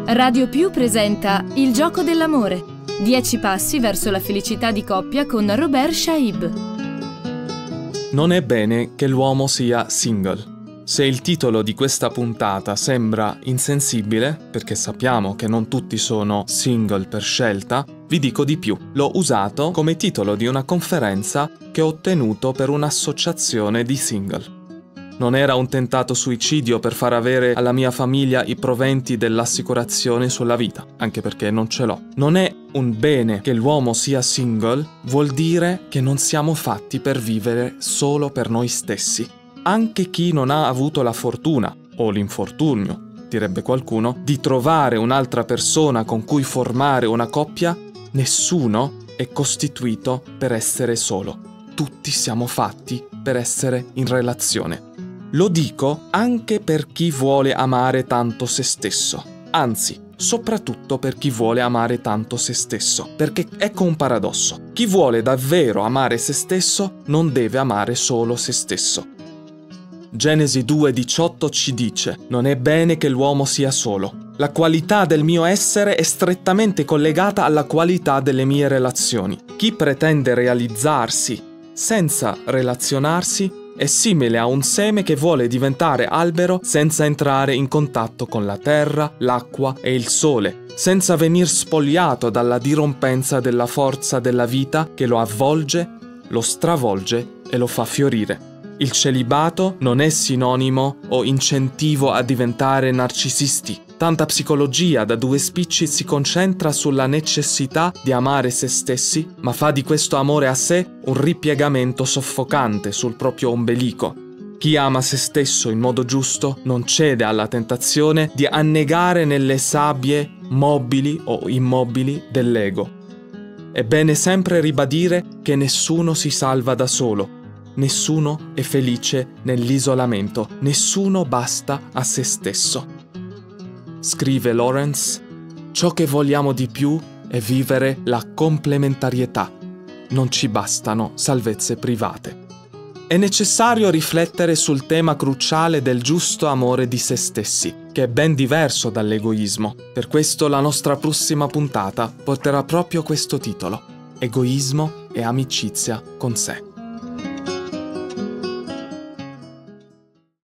Radio Più presenta Il gioco dell'amore. 10 passi verso la felicità di coppia con Robert Shaib. Non è bene che l'uomo sia single. Se il titolo di questa puntata sembra insensibile, perché sappiamo che non tutti sono single per scelta, vi dico di più. L'ho usato come titolo di una conferenza che ho tenuto per un'associazione di single. Non era un tentato suicidio per far avere alla mia famiglia i proventi dell'assicurazione sulla vita, anche perché non ce l'ho. Non è un bene che l'uomo sia single, vuol dire che non siamo fatti per vivere solo per noi stessi. Anche chi non ha avuto la fortuna, o l'infortunio, direbbe qualcuno, di trovare un'altra persona con cui formare una coppia, nessuno è costituito per essere solo. Tutti siamo fatti per essere in relazione. Lo dico anche per chi vuole amare tanto se stesso, anzi, soprattutto per chi vuole amare tanto se stesso, perché ecco un paradosso. Chi vuole davvero amare se stesso non deve amare solo se stesso. Genesi 2,18 ci dice: non è bene che l'uomo sia solo. La qualità del mio essere è strettamente collegata alla qualità delle mie relazioni. Chi pretende realizzarsi senza relazionarsi è simile a un seme che vuole diventare albero senza entrare in contatto con la terra, l'acqua e il sole, senza venir spogliato dalla dirompenza della forza della vita che lo avvolge, lo stravolge e lo fa fiorire. Il celibato non è sinonimo o incentivo a diventare narcisisti. Tanta psicologia da due spicci si concentra sulla necessità di amare se stessi, ma fa di questo amore a sé un ripiegamento soffocante sul proprio ombelico. Chi ama se stesso in modo giusto non cede alla tentazione di annegare nelle sabbie mobili o immobili dell'ego. È bene sempre ribadire che nessuno si salva da solo. Nessuno è felice nell'isolamento, nessuno basta a se stesso. Scrive Lawrence: ciò che vogliamo di più è vivere la complementarietà. Non ci bastano salvezze private. È necessario riflettere sul tema cruciale del giusto amore di se stessi, che è ben diverso dall'egoismo. Per questo la nostra prossima puntata porterà proprio questo titolo: Egoismo e amicizia con sé.